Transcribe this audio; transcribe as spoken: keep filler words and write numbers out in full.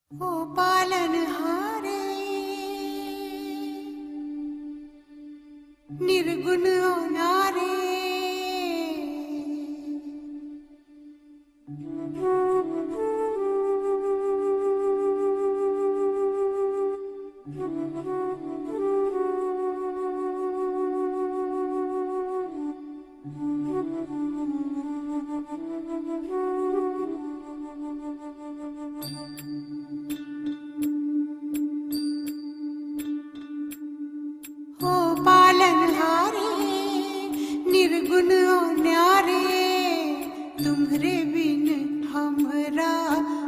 ओ पालनहारे निर्गुण नारे ओ पालनहारे निर्गुण न्यारे तुम्हरे बिन हमरा